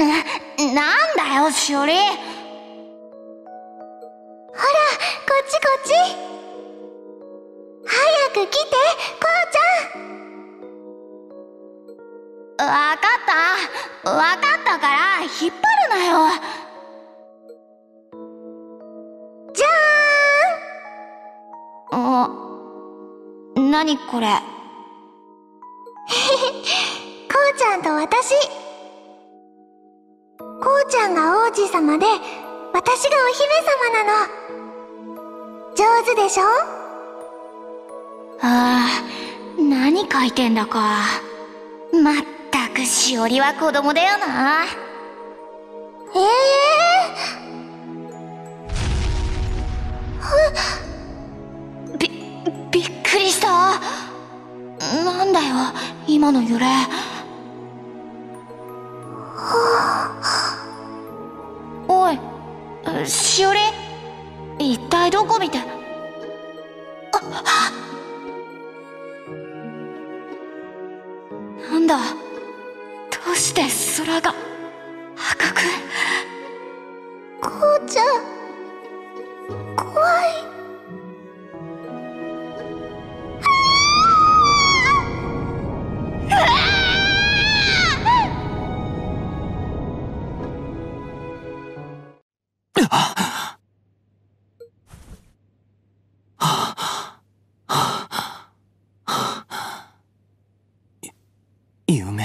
なんだよ、しおり。ほら、こっちこっち。早く来て、こうちゃん。わかったから引っ張るなよ。じゃーん。なにこれ。こうちゃんと私。こうちゃんが王子様で、私がお姫様なの。上手でしょ？何書いてんだか。まったくしおりは子供だよな。びっくりした。なんだよ、今の揺れ。おい、しおり、一体どこ見て。なんだ、どうして空が赤く。こうちゃん、怖い。 夢。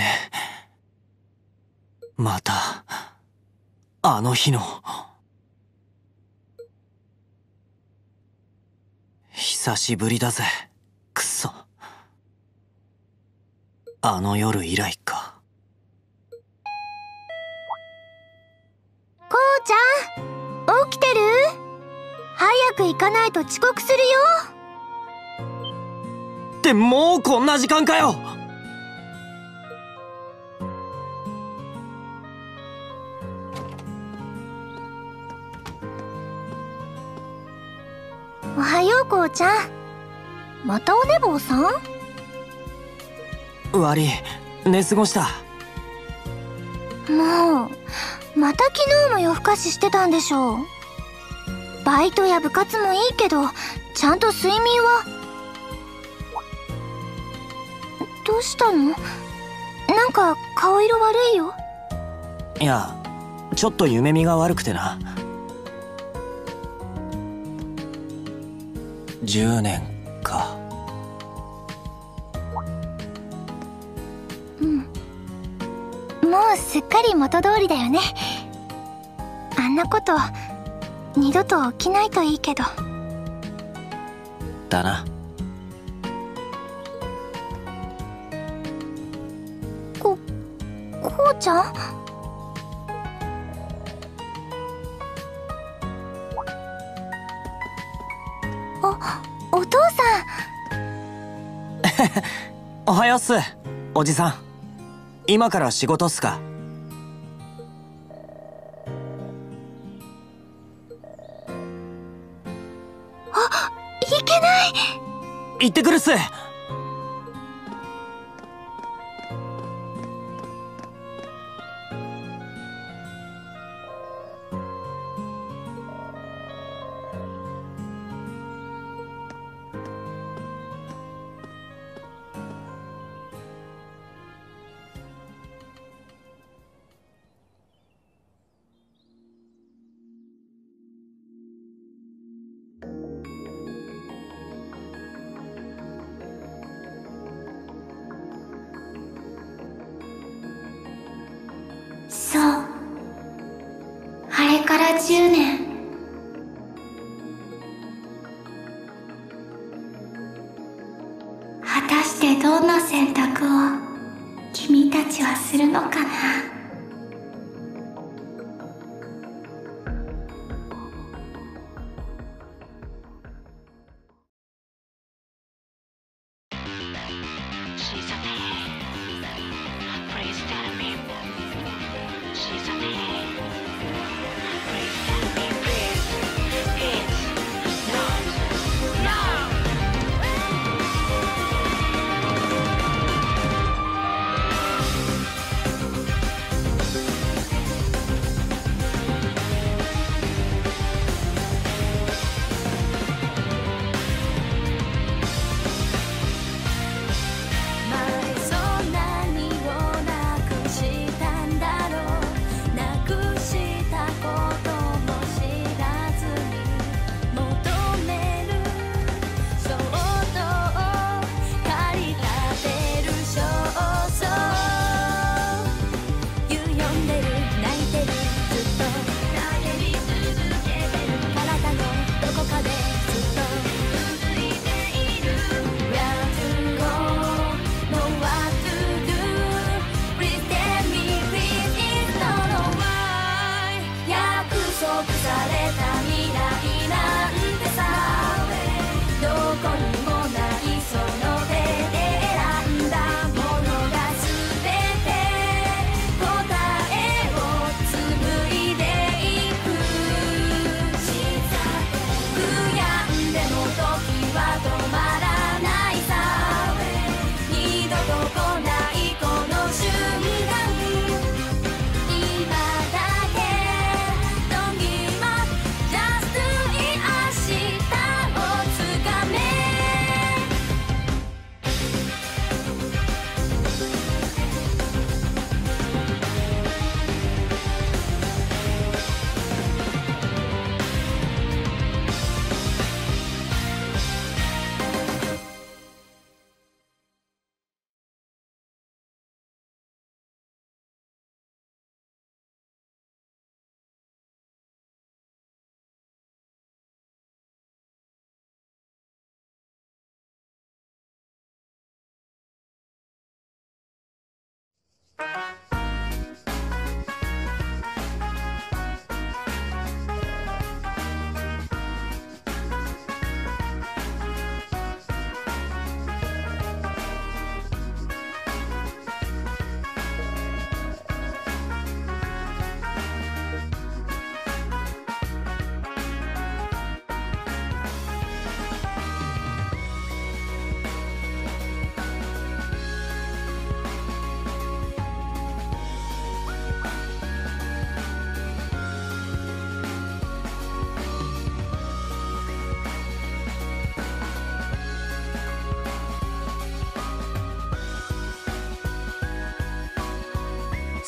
またあの日の。久しぶりだぜ、くそ。あの夜以来か。 こうちゃん、起きてる？早く行かないと遅刻するよ。 ってもうこんな時間かよ。 おはよう、こうちゃん。またお寝坊さん？ 悪い、寝過ごした。 もう、また昨日も夜更かししてたんでしょ。バイトや部活もいいけど、ちゃんと睡眠は。どうしたの？なんか顔色悪いよ。 いや、ちょっと夢見が悪くてな。10年か。 もうすっかり元通りだよね。あんなこと二度と起きないといいけど。 だな。 こうちゃん？お父さん。 おはようっす、おじさん。今から仕事っすか？ いけない。 行ってくるっす。 そう、あれから10年。果たしてどんな選択を君たちはするのかな。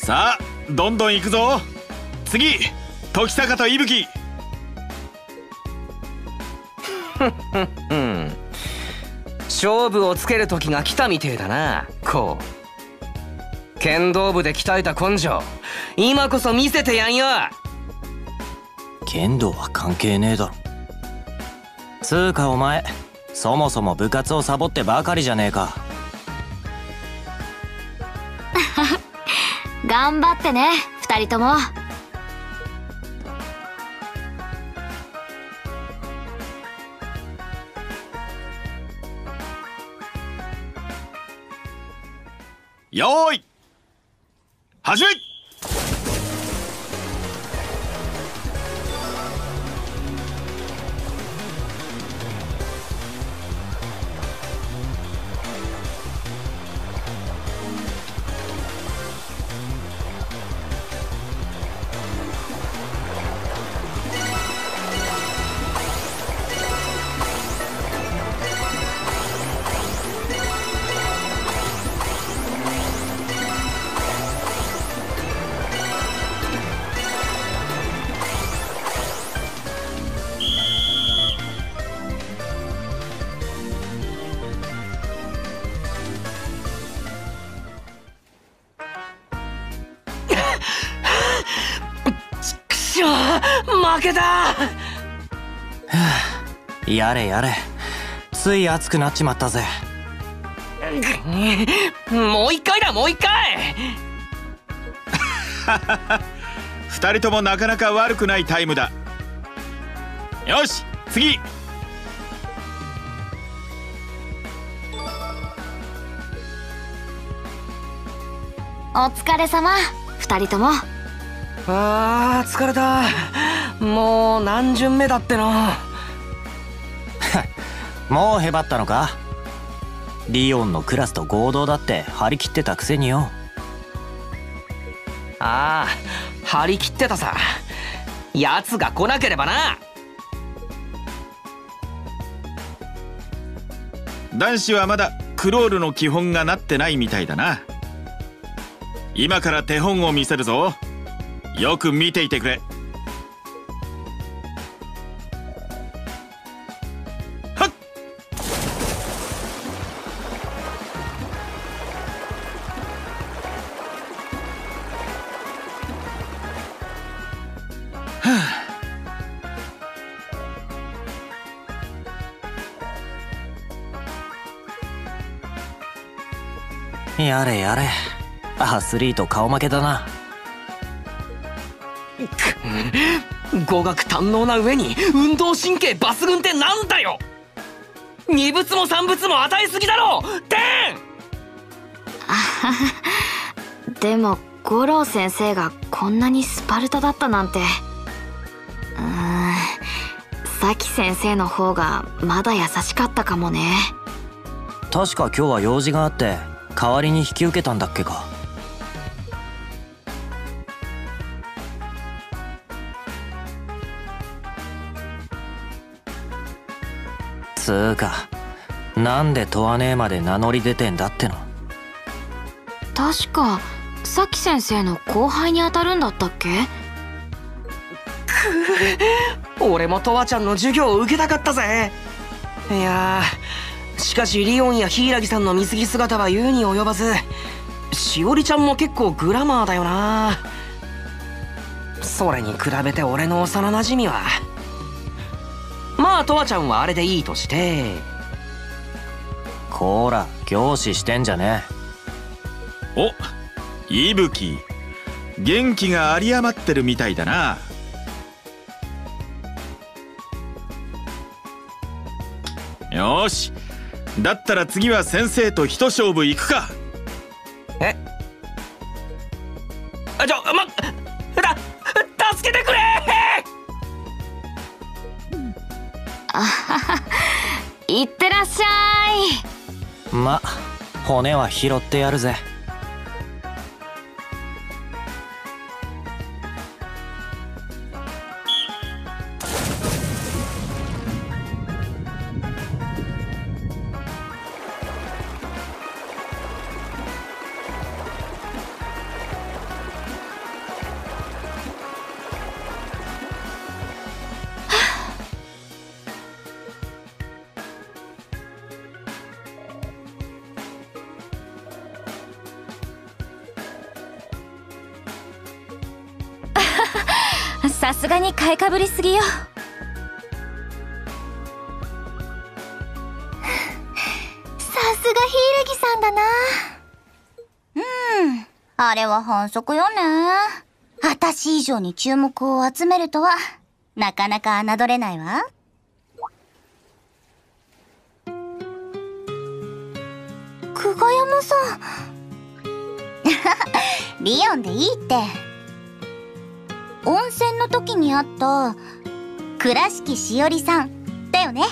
さあどんどん行くぞ。次時坂と伊吹。 勝負をつける時が来たみてえだな。こう剣道部で鍛えた根性、今こそ見せてやんよ。 剣道は関係ねえだろ。つうかお前、そもそも部活をサボってばかりじゃねえか。 頑張ってね、二人とも。 よーい始め。 負けた。 やれやれ、つい熱くなっちまったぜ。 もう一回だ、もう一回。 二人ともなかなか悪くないタイムだ。よし次。 お疲れ様、二人とも。 あー疲れた。もう何巡目だっての。 もうへばったのか。リオンのクラスと合同だって張り切ってたくせによ。 ああ、張り切ってたさ。奴が来なければな。 男子はまだクロールの基本がなってないみたいだな。今から手本を見せるぞ。よく見ていてくれ。はっ。 やれやれ、アスリート顔負けだな。 語学堪能な上に運動神経抜群ってなんだよ。二物も三物も与えすぎだろ。てん。 でも五郎先生がこんなにスパルタだったなんて。咲先生の方がまだ優しかったかもね。 確か今日は用事があって代わりに引き受けたんだっけか。つーか、なんで問わねえまで名乗り出てんだっての。 確か咲先生の後輩に当たるんだったっけ。 俺もとわちゃんの授業を受けたかったぜ。いやー、しかしリオンや柊さんの水着姿は言うに及ばず、しおりちゃんも結構グラマーだよな。それに比べて俺の幼なじみは、まあとわちゃんはあれでいいとして。 こーら、凝視してんじゃねお、伊吹、元気が有り余ってるみたいだな。よーし、だったら次は先生と一勝負行くか。 え、助けてくれ。 いってらっしゃい。 ま、骨は拾ってやるぜ。 さすがに買いかぶりすぎよ。さすが柊さんだな。 あれは反則よね。私以上に注目を集めるとは、なかなか侮れないわ。 久我山さん。リオンでいいって。温泉の時に会った倉敷しおりさんだよね。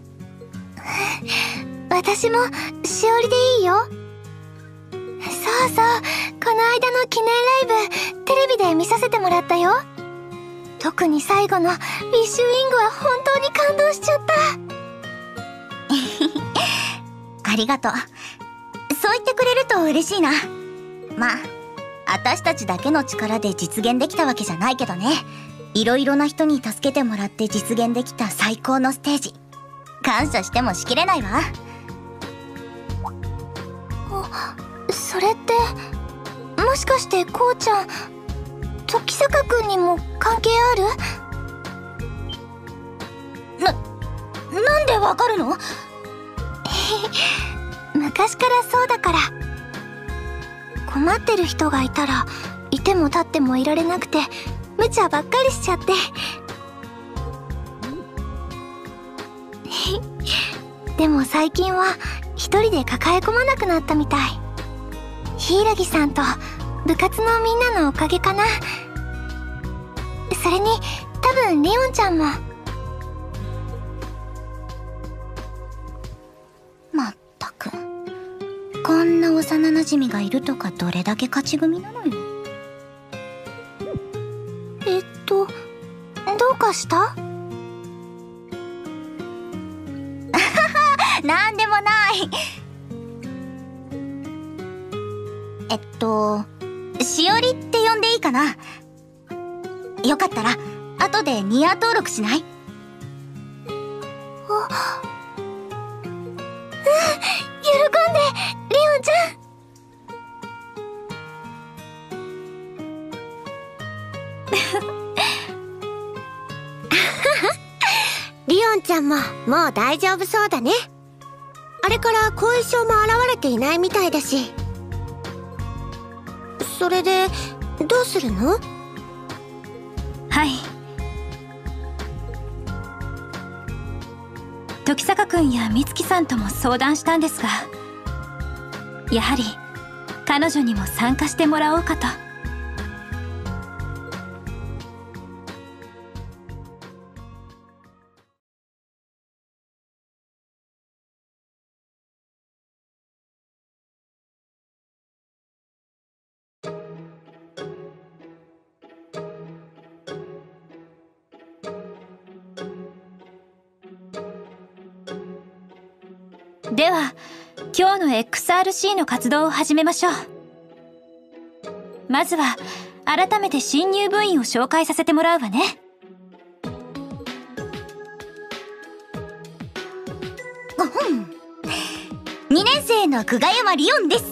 私もしおりでいいよ。そうそう、この間の記念ライブテレビで見させてもらったよ。特に最後のウィッシュウィングは本当に感動しちゃった。 ありがとう。そう言ってくれると嬉しいな。まあ私たちだけの力で実現できたわけじゃないけどね。いろいろな人に助けてもらって実現できた最高のステージ。感謝してもしきれないわ。 それってもしかしてこうちゃん、時坂くんにも関係ある？ なんでわかるの？ 昔からそうだから。困ってる人がいたらいても立ってもいられなくて無茶ばっかりしちゃって。でも最近は一人で抱え込まなくなったみたい。柊さんと部活のみんなのおかげかな。それに多分リオンちゃんも。 まったく、こんな幼なじみがいるとかどれだけ勝ち組なのよ。 どうかした？ なんでもない。しおりって呼んでいいかな？よかったら後でニア登録しない？ 喜んで、リオンちゃん。 リオンちゃんももう大丈夫そうだね。あれから後遺症も現れていないみたいだし。それでどうするの？ はい。時坂くんや美月さんとも相談したんですが、やはり彼女にも参加してもらおうかと。では今日の XRC の活動を始めましょう。まずは改めて新入部員を紹介させてもらうわね。 2年生の久我山リオンです。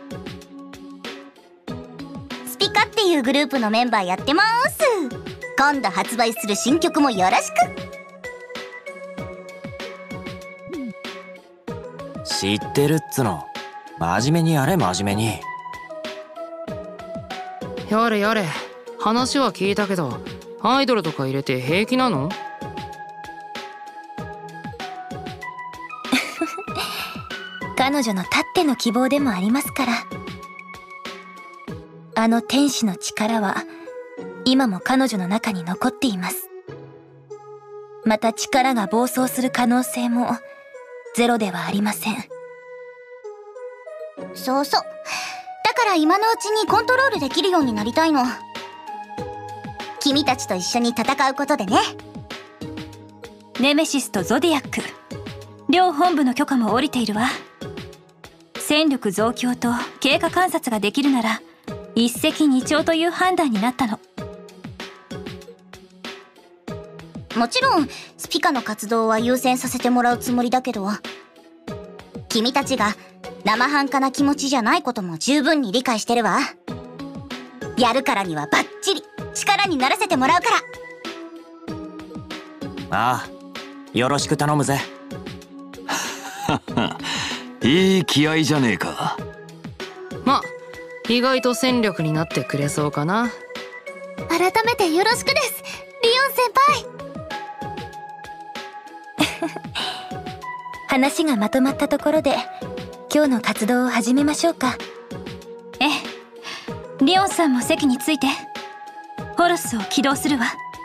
スピカっていうグループのメンバーやってます。今度発売する新曲もよろしく。 知ってるっつの。真面目にやれ、真面目に。 やれやれ、話は聞いたけどアイドルとか入れて平気なの？ 彼女のたっての希望でもありますから。あの天使の力は今も彼女の中に残っています。また力が暴走する可能性もゼロではありません。 そうそう。だから今のうちにコントロールできるようになりたいの。君たちと一緒に戦うことでね。 ネメシスとゾディアック、両本部の許可も下りているわ。戦力増強と経過観察ができるなら一石二鳥という判断になったの。 もちろんスピカの活動は優先させてもらうつもりだけど、君たちが生半可な気持ちじゃないことも十分に理解してるわ。やるからにはバッチリ力にならせてもらうから。 ああ、よろしく頼むぜ。 いい気合じゃねえか。 ま、意外と戦力になってくれそうかな。 改めてよろしくです、リオン先輩。 話がまとまったところで今日の活動を始めましょうか。 ええ、リオンさんも席について。ホロスを起動するわ。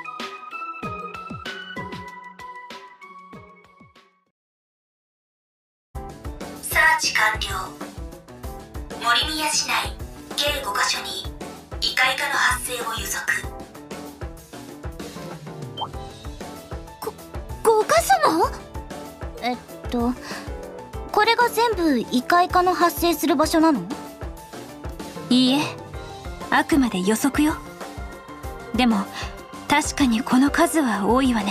サーチ完了。森宮市内計5カ所に異界化の発生を予測。 5カ所も？ これが全部異界化の発生する場所なの？ いいえ、あくまで予測よ。でも確かにこの数は多いわね。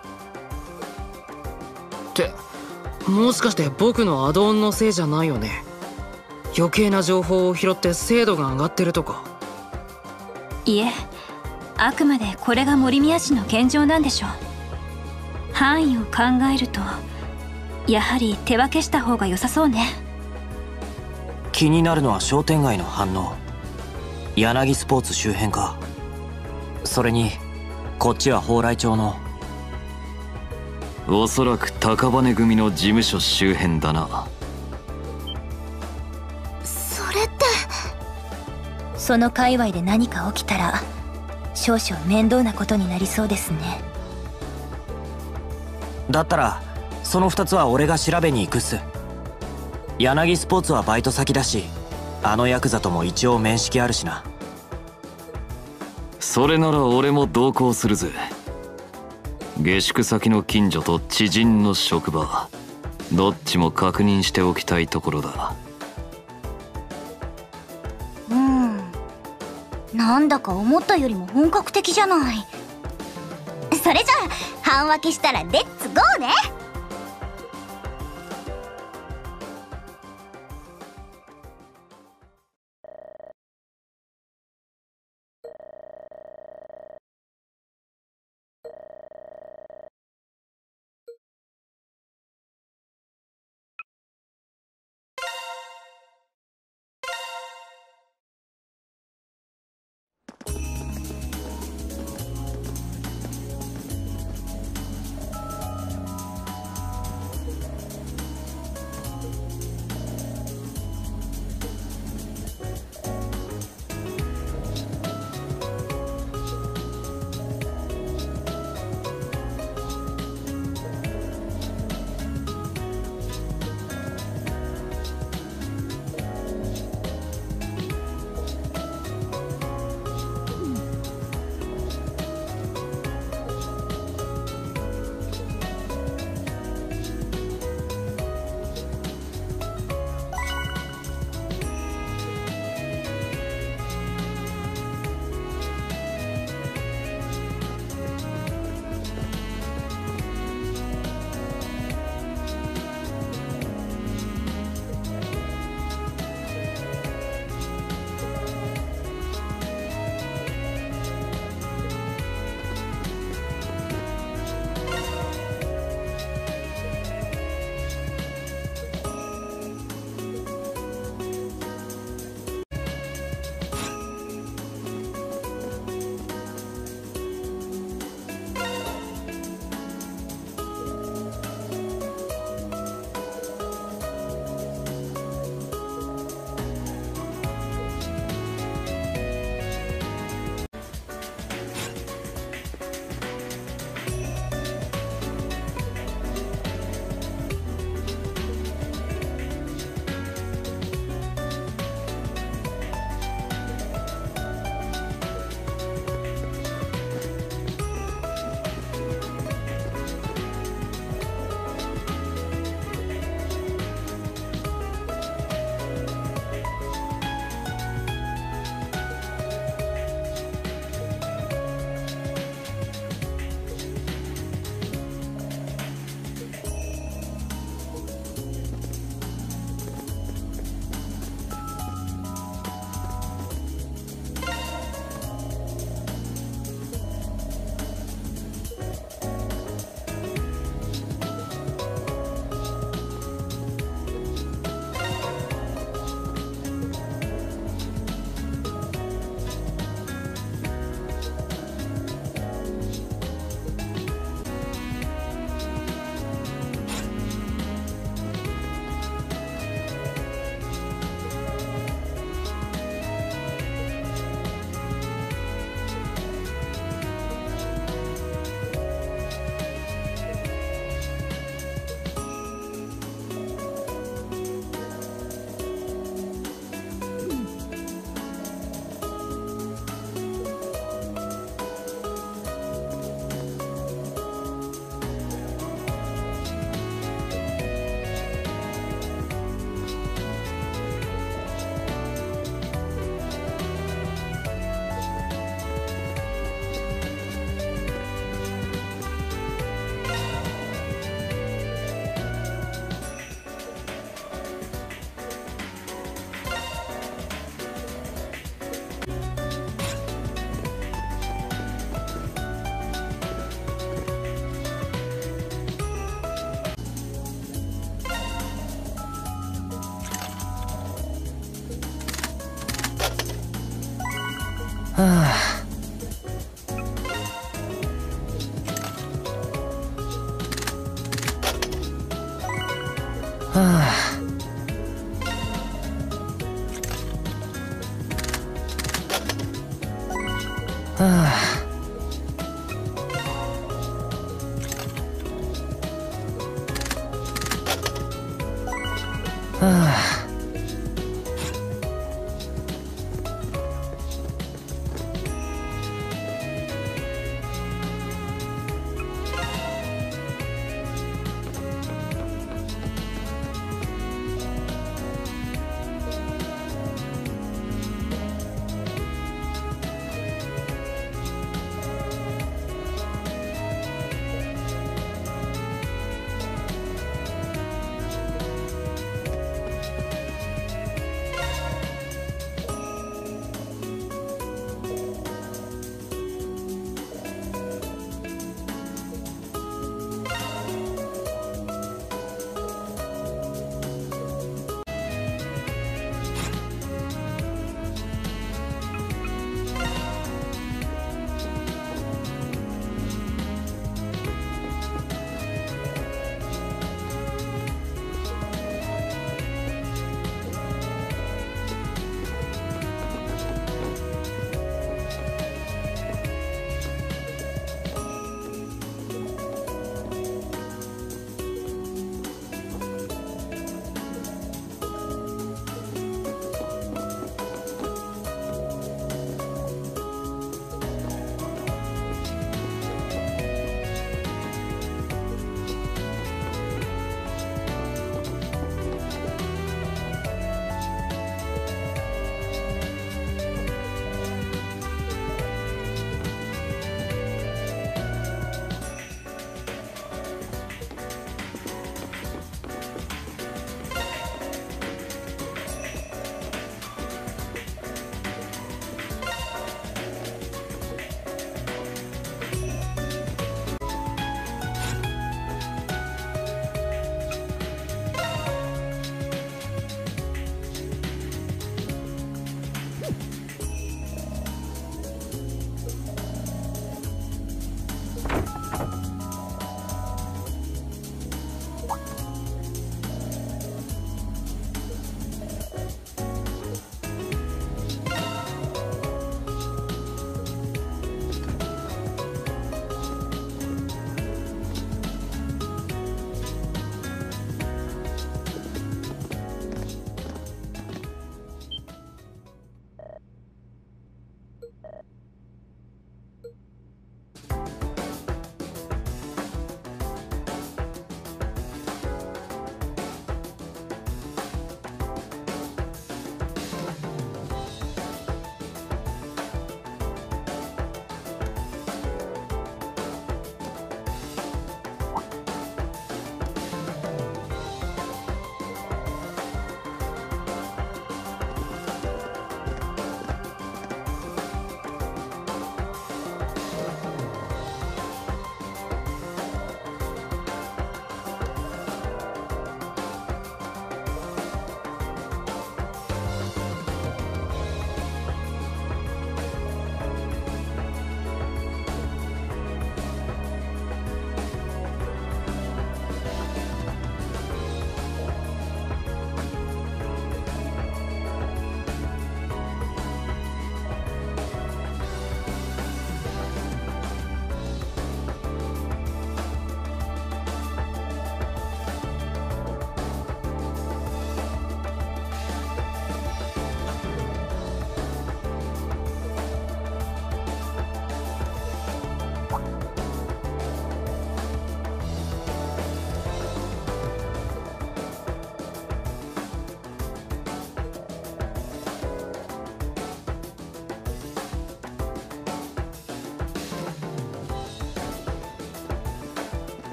ってもしかして僕のアドオンのせいじゃないよね。余計な情報を拾って精度が上がってるとか。 いえ、あくまでこれが森宮市の現状なんでしょう。範囲を考えるとやはり手分けした方が良さそうね。 気になるのは商店街の反応。柳スポーツ周辺か。それにこっちは蓬莱町の。 おそらく高羽組の事務所周辺だな。 それってその界隈で何か起きたら少々面倒なことになりそうですね。 だったらその2つは俺が調べに行くっす。柳スポーツはバイト先だし、あのヤクザとも一応面識あるしな。 それなら俺も同行するぜ。下宿先の近所と知人の職場、どっちも確認しておきたいところだ。 なんだか思ったよりも本格的じゃない。それじゃあ半分けしたらレッツゴーね。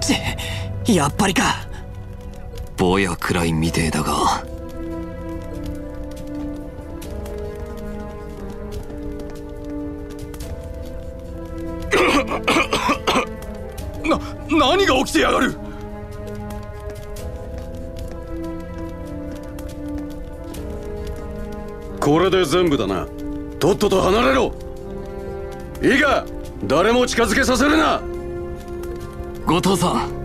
やっぱりか。 ぼやくらいみてえだが。 何が起きてやがる。これで全部だな。とっとと離れろ。いいか、誰も近づけさせるな。 後藤さん。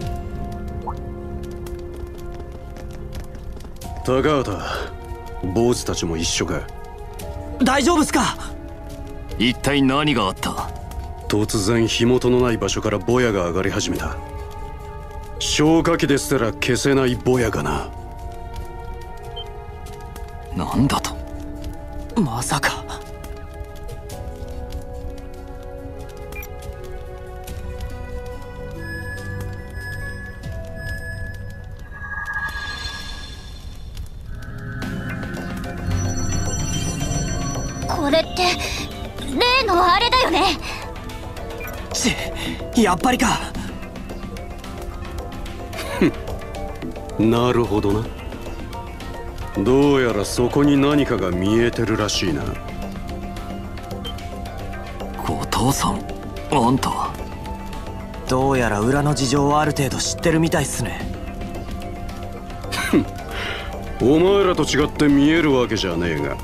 高畑、坊主たちも一緒か。 大丈夫っすか。 一体何があった。 突然火元のない場所からボヤが上がり始めた。消火器ですら消せないボヤがな。 なんだと。 まさか。 これって例のあれだよね。 やっぱりか。 なるほどな。どうやらそこに何かが見えてるらしいな。 後藤さん、あんた。 どうやら裏の事情はある程度知ってるみたいっすね。 お前らと違って見えるわけじゃねえが。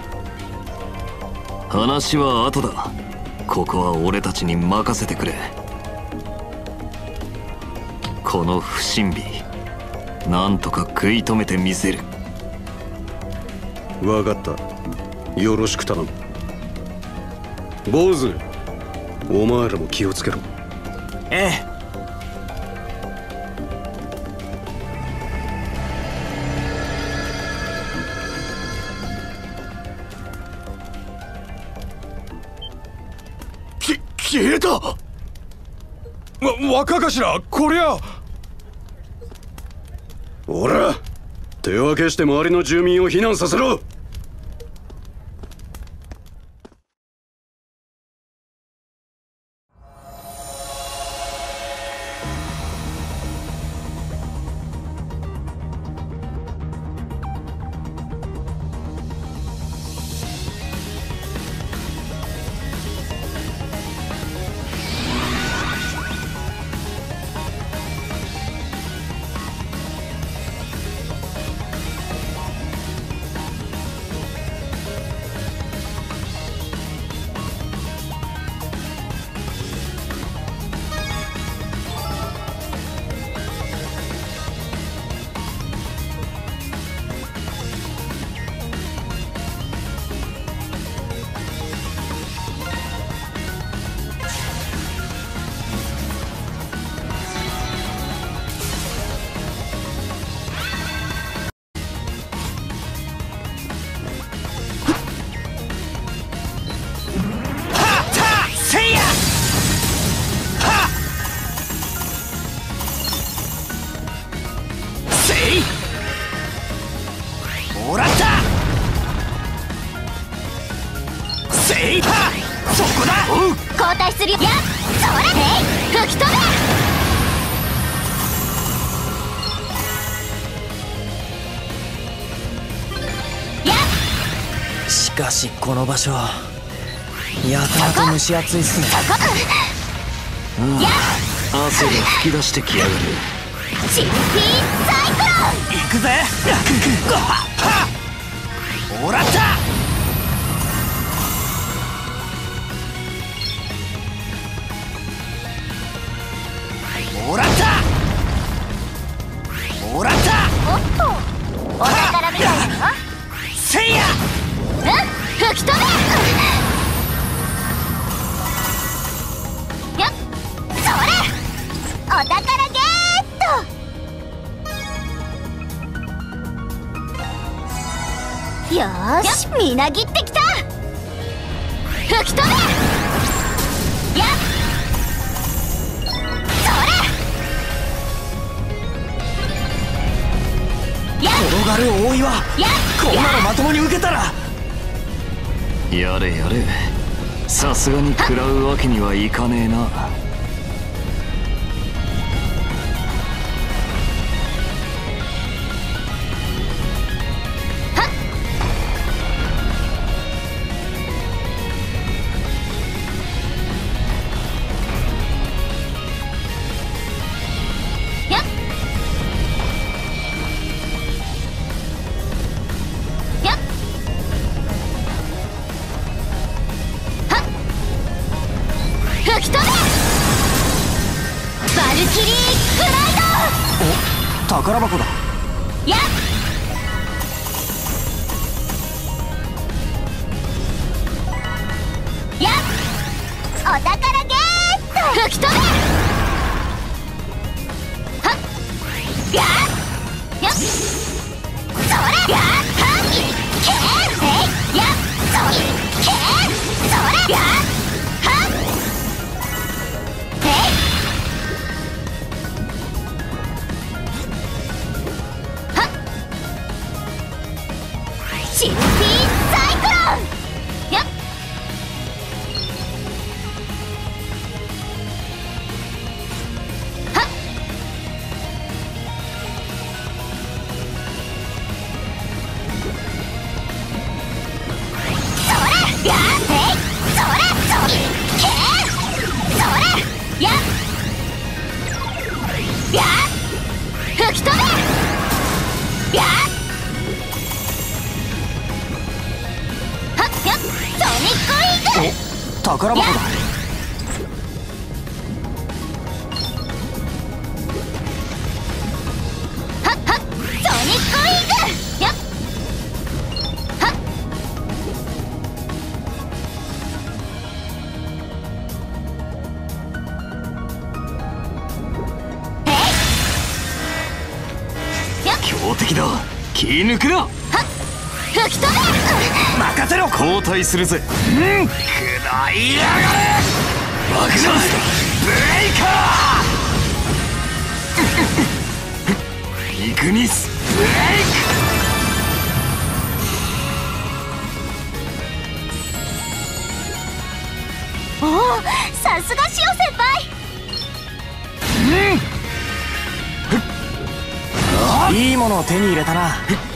話は後だ。ここは俺たちに任せてくれ。この不審火、なんとか食い止めてみせる。 分かった。よろしく頼む。坊主、お前らも気をつけろ。 ええ。消えた。若頭、こりゃ。おら、手分けして周りの住民を避難させろ。 交代するよ。やっ、それ吹き飛べ。やっ。 しかしこの場所やたらと蒸し暑いっすね。 汗が噴き出してきやがる。 チッピーサイクロン。 行くぜ。 もらった。 もらった。もらった。 おっと、お宝みたいだよ。 せいや。 吹き飛べ。やっ、それ。お宝ゲット。よーし、みなぎってきた。吹き飛べ。やっ、 転がる大岩。こんなのまともに受けたら。 やれやれ、さすがに食らうわけにはいかねえな。 吹き飛べ。バルキリーグライド。 お、宝箱だ。 やっやっ、お宝ゲット。吹き飛べ。はっやっやっ、それやっはっけーえいやっそれけーそれやっはっえいはっシルピーサイクロンやっはっそれやっえいそれそれけーそれやっやっ吹き飛べやっはっやっソニックウィング。 お、宝箱だ。 はっはっソニックウィングやっはっえいやっ強敵だ。気抜くな。 はっ吹き飛べ。 任せろ。 交代するぜ。食らいやがれ。ワグナーブレイカー。イグニスブレイおお、さすがシオ先輩。 いいものを手に入れたな。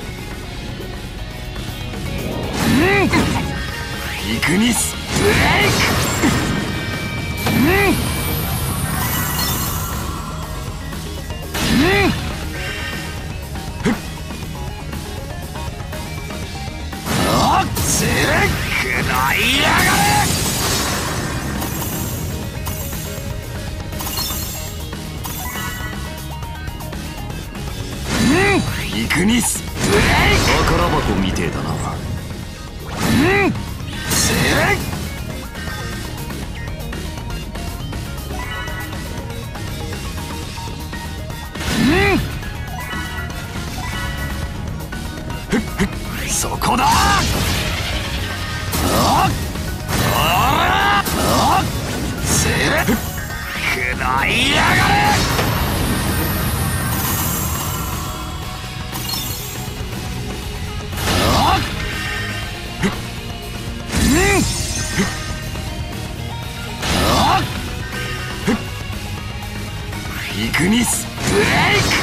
イグニスブレイク。食らいやがれ。イグニスブレイク。宝箱みてえだな。そこだ。食らいやがれ。イグニスブレイ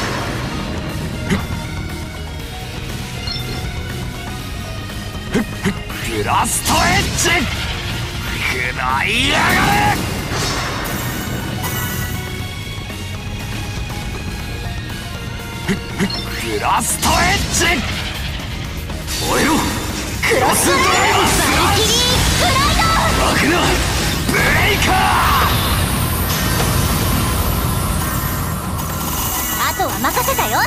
ク。ブラストエッジ。食らいやがれ。ブラストエッジ。燃えろ。 クロスドライブバルキリーグライド。 ワグナーブレイカあとは任せたよ。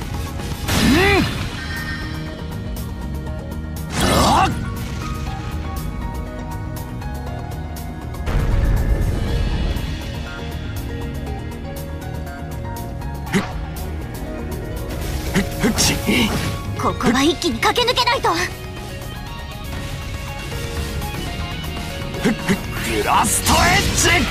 ここは一気に駆け抜けないと。 ブラストエッジ。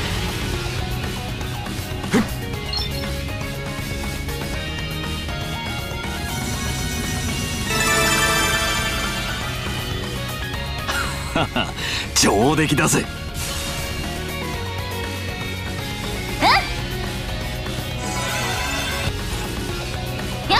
上出来だぜ。 やっ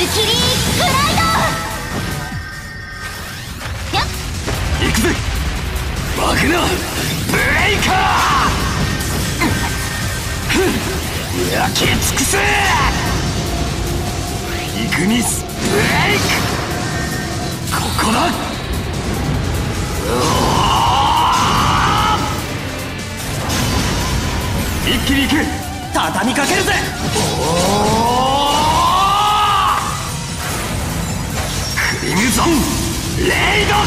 キリグライド。 行くぜバグナーブレイカー。焼き尽くせイグニスブレイク。ここだ。一気に行く。 畳みかけるぜ。 クリムゾンレイド。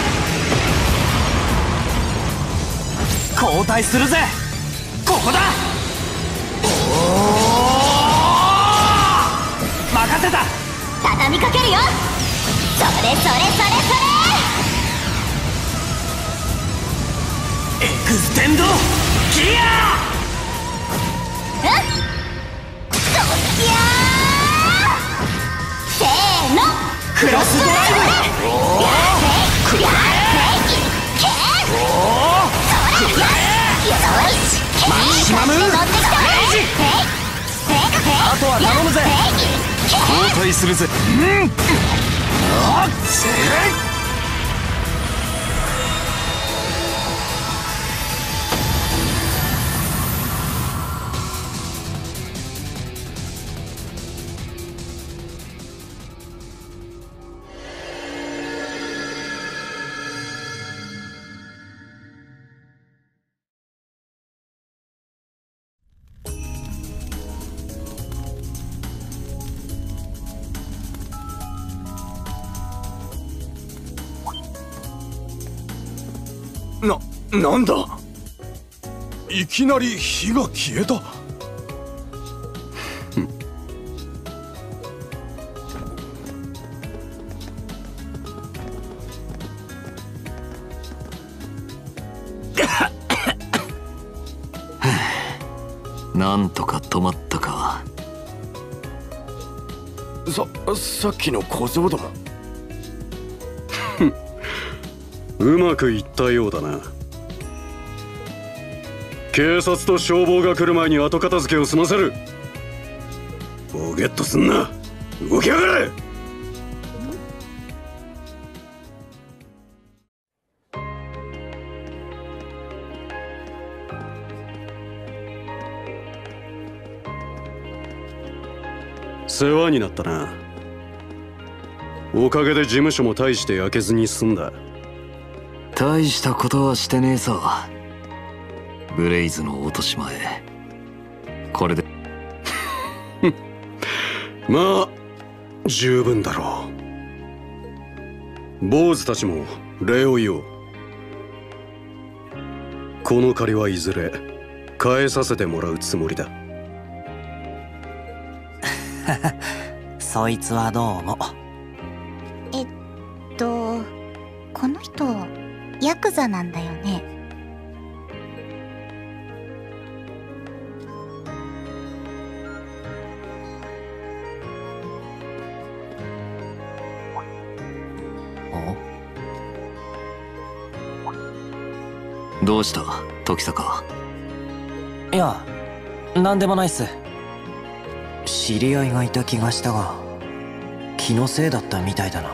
交代するぜ。 ここだ。 任せた。 畳みかけるよ。それそれそれそれ。 エクステンドギア。 いやせーのクロスドライブ。マキシマムレイジ。 あとは頼むぜ。 交代するぜ。 なんだ。いきなり火が消えた。 なんとか止まったか。 さっきの小僧ども。 うまくいったようだな。警察と消防が来る前に後片付けを済ませる。ボケッとすんな。動きやがれ。世話になったな。おかげで事務所も大して焼けずに済んだ。 大したことはしてねえさ。ブレイズの落とし前これでまあ十分だろう。坊主たちも礼を言おう。この借りはいずれ返させてもらうつもりだ。 そいつはどうも。 この人ヤクザなんだよね。 どうした時坂。 いやなんでもないっす。知り合いがいた気がしたが気のせいだったみたいだな。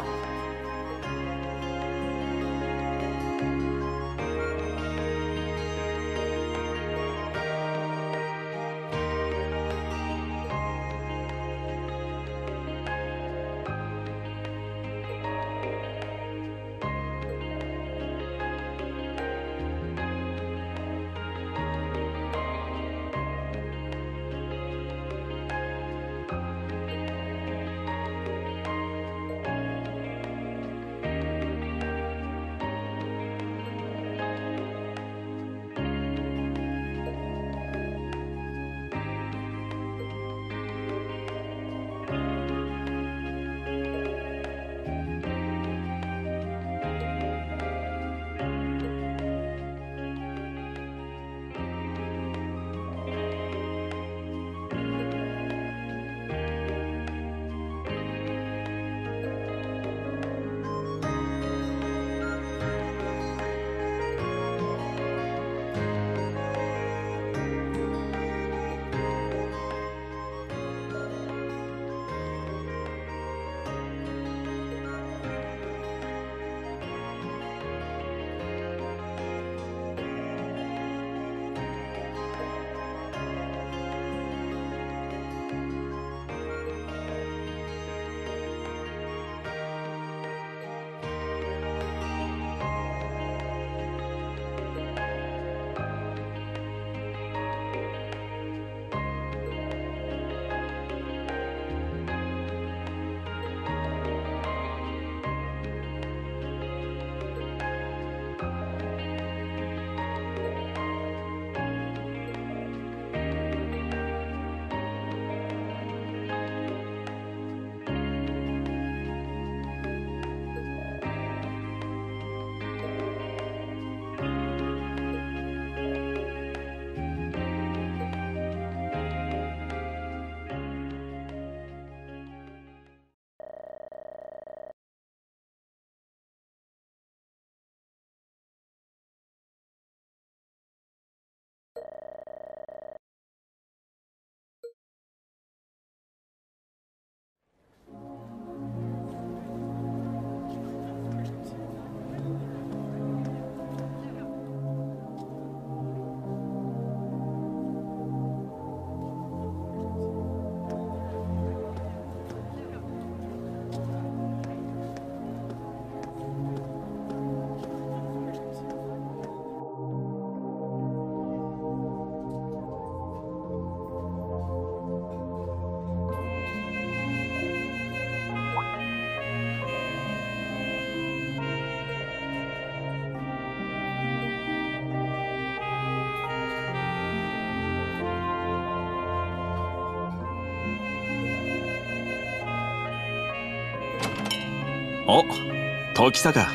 お、時坂。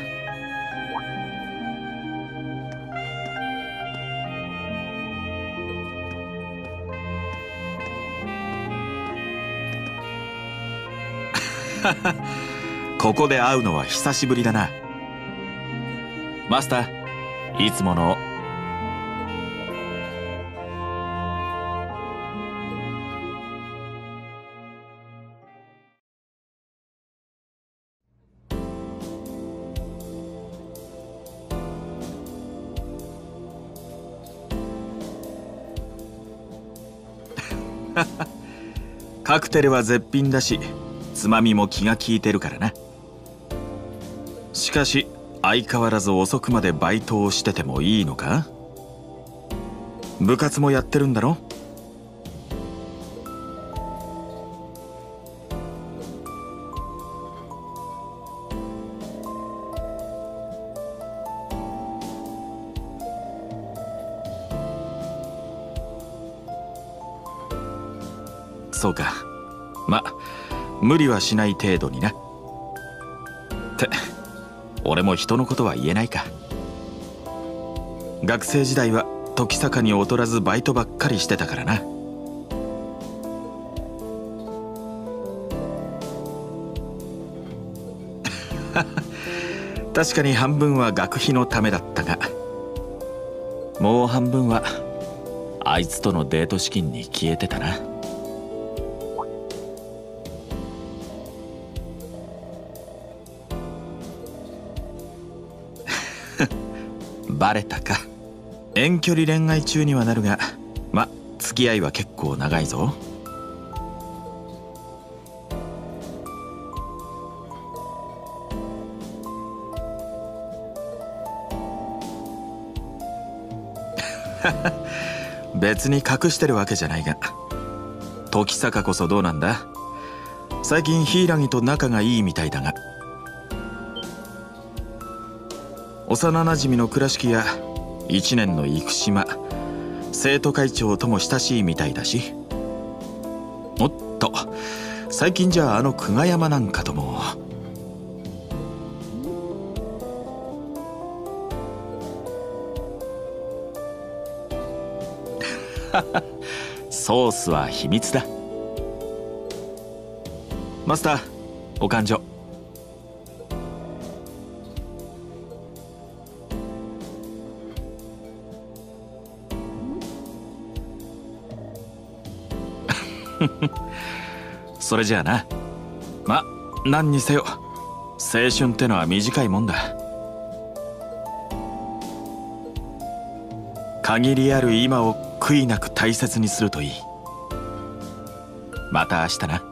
ここで会うのは久しぶりだな。マスター、いつもの。カクテルは絶品だし、つまみも気が利いてるからな。しかし相変わらず遅くまでバイトをしててもいいのか？部活もやってるんだろ？そうか。ま、無理はしない程度にな。って俺も人のことは言えないか。学生時代は時坂に劣らずバイトばっかりしてたからな。確かに半分は学費のためだったが、もう半分はあいつとのデート資金に消えてたな。バレたか。遠距離恋愛中にはなるが、ま、付き合いは結構長いぞ。別に隠してるわけじゃないが、時坂こそどうなんだ？最近柊と仲がいいみたいだが。幼なじみの倉敷や1年の生島、生徒会長とも親しいみたいだし。おっと、最近じゃあの久我山なんかとも。ソースは秘密だ。マスター、お勘定。それじゃあな。ま、何にせよ青春ってのは短いもんだ。限りある今を悔いなく大切にするといい。また明日な。